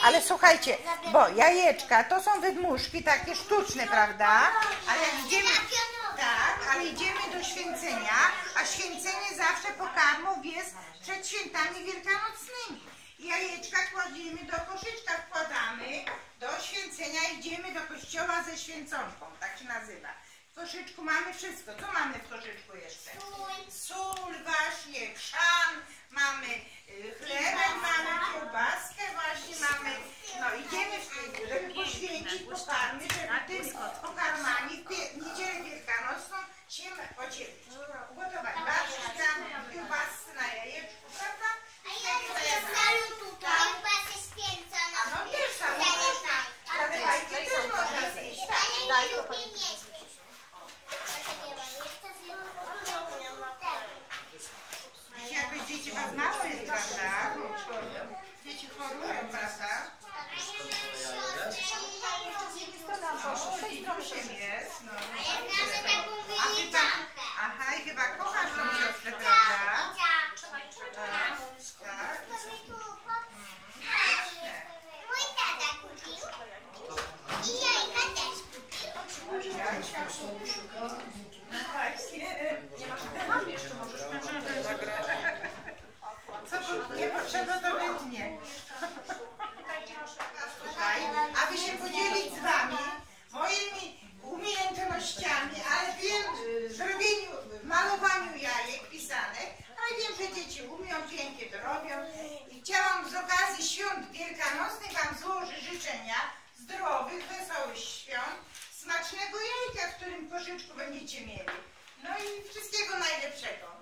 Ale słuchajcie, bo jajeczka to są wydmuszki takie sztuczne, prawda? Ale jak idziemy, tak, ale idziemy do święcenia, a święcenie zawsze pokarmów jest przed świętami wielkanocnymi. Jajeczka kładziemy do koszyczka, wkładamy do święcenia, idziemy do kościoła ze święconką, tak się nazywa. W koszyczku mamy wszystko. Co mamy w koszyczku jeszcze? Sól, właśnie, chrzan, mamy chlebek, mamy kiełbaskę, właśnie mamy, no idziemy, żeby poświęcić pokarmy, żeby tymi pokarmami w niedzielę wielkanocną się podzielić. Ugotować barszczka, kiełbaskę na jajeczku, prawda? A ja też salu tutaj, kiełbasę święconą. No też salu można, ale fajkę też można zjeść. Ale nie lubię mieć. Jakoś dzieci was mało jest, prawda? Dzieci chorują, prawda? Jest, no. A chyba, aha, i chyba kochasz tą siostrę, prawda? Tak. Mój tata kupił i jajka też kupił. Co nie potrzeba, to wytnie. A wy się podzielić z wami moimi umiejętnościami, ale wiem, w malowaniu jajek pisanek, ale wiem, że dzieci umią, pięknie to robią. I chciałam z okazji świąt wielkanocnych wam złożyć życzenia zdrowych, wesołych świąt, smacznego jajka, w którym koszyczku będziecie mieli. No i wszystkiego najlepszego.